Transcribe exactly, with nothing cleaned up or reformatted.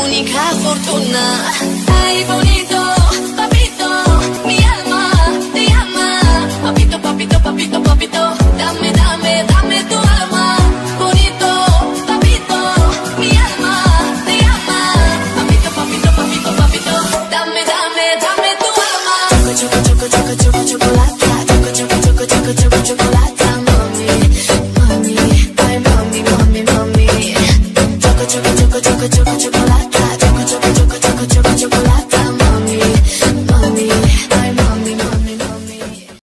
única fortuna. Ay, bonito, papito, mi alma te llama. Papito, papito, papito, papito, dame, dame, dame tu alma. Bonito, papito, mi alma te llama. Papito, papito, papito, papito, dame, dame, dame tu alma. Choco, choco, choco, choco, choco, chocolate. Choco, choco, choco, choco, choco, chocolate. Mami, mami, ay mami, mami, mami. Choco, choco, choco, choco, choco, choco.